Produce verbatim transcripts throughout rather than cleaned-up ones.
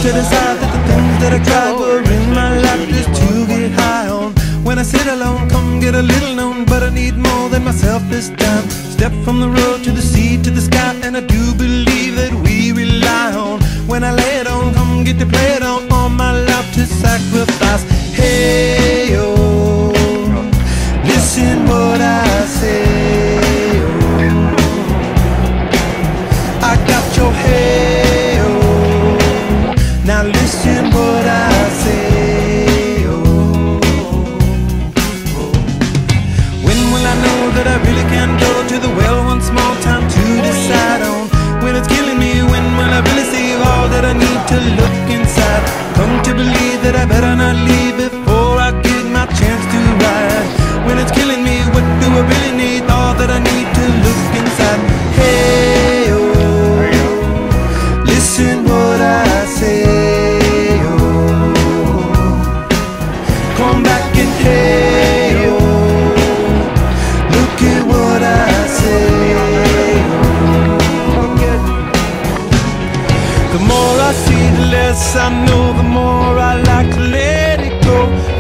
to decide that the things that I tried were in my life just to get high on. When I sit alone, come get a little known, but I need more than myself this time. Step from the road to the sea to the sky, and I do believe that we rely on. When I lay it on, come get to play it on, all my life to sacrifice. Hey, oh, listen what I say. Oh, I got your hey, oh, now listen what I say. Oh, when will I know that I really can go to the well one small time to decide on? When it's killing me, when will I really save all that I need to look inside? Come to believe that I better not leave before I get my chance to ride. When it's killing me, what do I really need? All that I need to look inside. Hey, oh, listen what I say. Oh, come back and hey, oh, look at what I say. The more I see, the less I know, the more I like to let it go.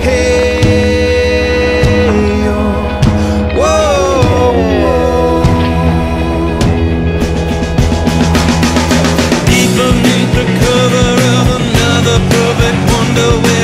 Hey, oh, whoa, whoa. Deep beneath the cover of another perfect wonder.